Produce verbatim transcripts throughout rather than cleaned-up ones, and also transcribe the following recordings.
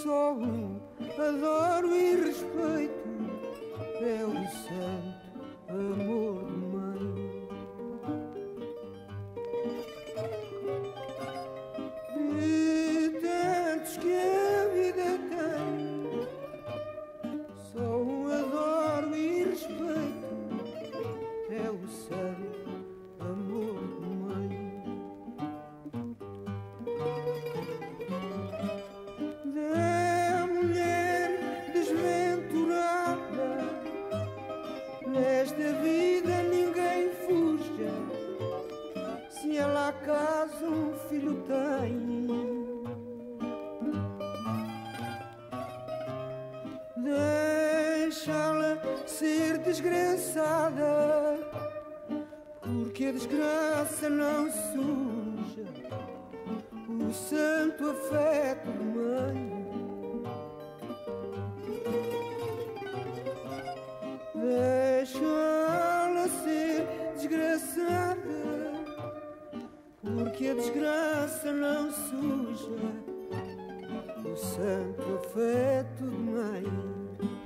só um adoro e respeito, é o santo amor de mãe. De tantos que a vida tem, só um adoro e respeito, é o santo amor de mãe. Da mulher desventurada, nesta vida ninguém fuja, se ela acaso um filho tem. Deixá-la ser desgraçada, porque a desgraça não suja o santo afeto de mãe. Deixá-la ser desgraçada, porque a desgraça não suja o santo afeto de mãe.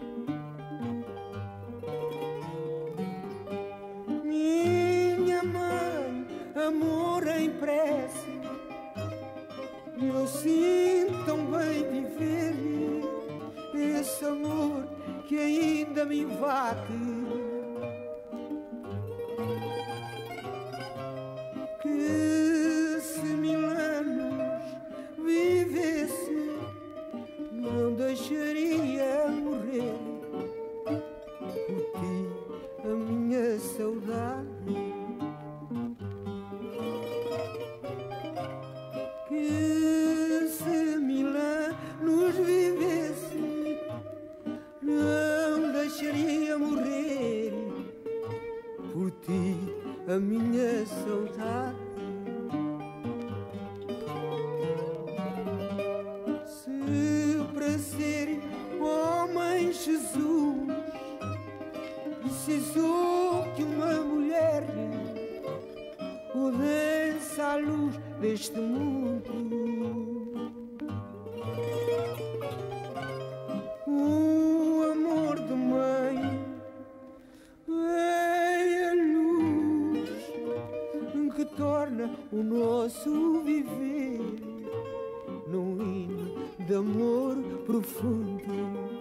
Minha mãe, amor em prece, eu sinto tão bem viver esse amor que ainda me invade. Que se mil anos vivesse, não deixaria morrer por ti a minha saudade. Que se mil anos vivesse, não deixaria morrer por ti a minha saudade. Se para ser homem Jesus precisou que uma mulher o desse à luz deste mundo, o amor de mãe é a luz que torna o nosso viver num hino de amor profundo.